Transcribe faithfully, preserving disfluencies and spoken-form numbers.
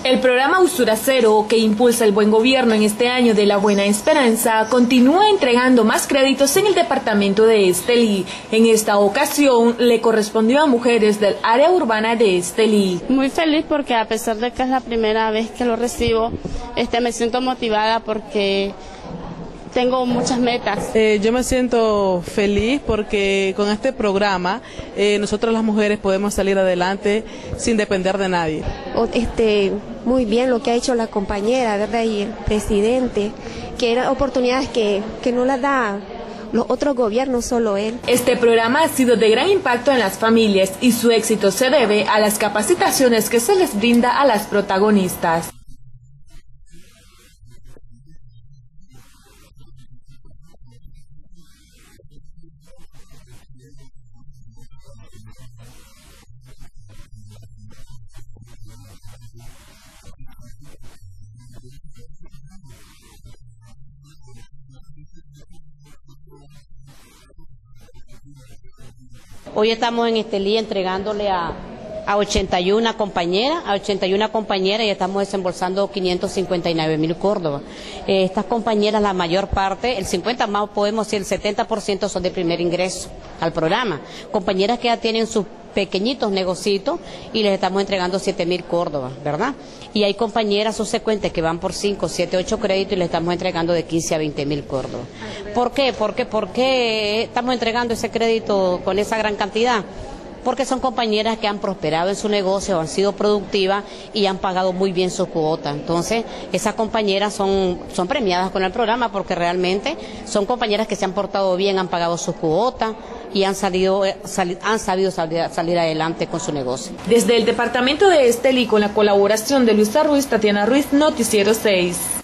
El programa Usura Cero, que impulsa el buen gobierno en este año de la Buena Esperanza, continúa entregando más créditos en el departamento de Estelí. En esta ocasión le correspondió a mujeres del área urbana de Estelí. Muy feliz porque a pesar de que es la primera vez que lo recibo, este, me siento motivada porque tengo muchas metas. Eh, yo me siento feliz porque con este programa eh, nosotros las mujeres podemos salir adelante sin depender de nadie. Este, muy bien lo que ha hecho la compañera, ¿verdad? Y el presidente, que eran oportunidades que, que no las da los otros gobiernos, solo él. Este programa ha sido de gran impacto en las familias y su éxito se debe a las capacitaciones que se les brinda a las protagonistas. Hoy estamos en Estelí entregándole a, a ochenta y una compañeras, a ochenta y una compañeras y estamos desembolsando quinientos cincuenta y nueve mil córdobas. Eh, estas compañeras, la mayor parte, el cincuenta más podemos decir, el setenta por ciento son de primer ingreso al programa. Compañeras que ya tienen sus pequeñitos negocios y les estamos entregando siete mil córdobas, ¿verdad? Y hay compañeras subsecuentes que van por cinco, siete, ocho créditos y les estamos entregando de quince a veinte mil córdobas. ¿Por qué? ¿Por qué? ¿Por qué estamos entregando ese crédito con esa gran cantidad? Porque son compañeras que han prosperado en su negocio, han sido productivas y han pagado muy bien su cuota. Entonces, esas compañeras son, son premiadas con el programa porque realmente son compañeras que se han portado bien, han pagado su cuota y han, salido, sali, han sabido salir, salir adelante con su negocio. Desde el departamento de Estelí, con la colaboración de Luisa Ruiz, Tatiana Ruiz, Noticiero seis.